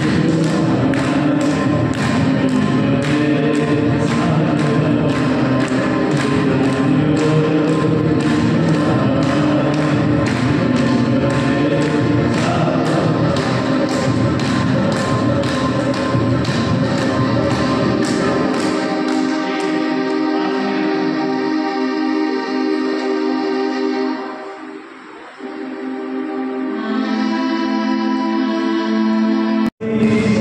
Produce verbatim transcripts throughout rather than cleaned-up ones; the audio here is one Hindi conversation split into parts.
Amen.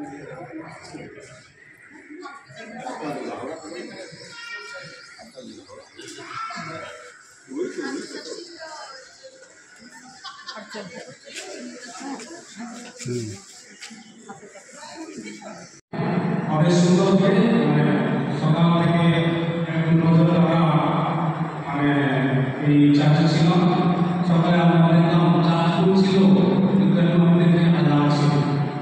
অনেক সুন্দর করে মানে সকাল থেকে একদম নজর রাখা মানে এই চার্চে ছিল। সকালে আমরা দেখলাম চার্চ ছিল কিন্তু এখন আমাদের আজান ছিল।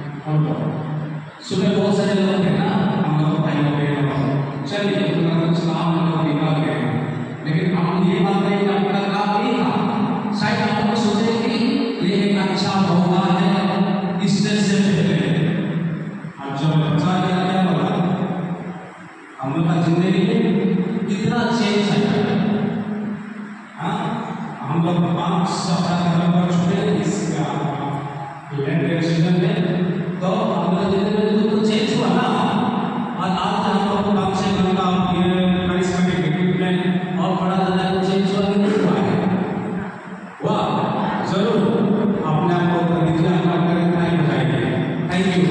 सुबह बहुत सारे लोग हैं ना, हम लोग भाई हो गए, चलिए इस्लाम हम लोग निकाल गए, लेकिन हम ये बात नहीं कि आपका काम नहीं था। शायद आप लोग सोचे कि ये एक अच्छा मौका है इससे से पहले आज जब बच्चा क्या क्या बोला हम लोग का जिंदगी में कितना चेंज आया। हाँ, हम लोग पाँच सप्ताह घर पर छुटे इसका लैंग्वेज में तो हम लोग जिंदगी में तो चेंज हुआ ना। और आज हम लोग कम से कम का ये करिश्मेटिक इक्विपमेंट और बड़ा ज़्यादा कुछ चेंज हुआ नहीं हुआ है। वाह, जरूर अपने आप को प्रतिज्ञा करके नहीं बताइए। Thank you.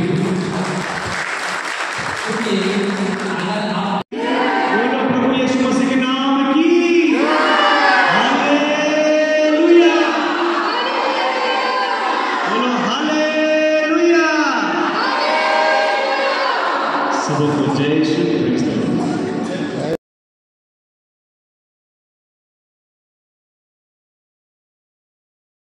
क्योंकि अगर आप बोलो प्रभु यीशु मसीह के नाम की हालेलुया, बोलो हालेलुया। सबको जय श्री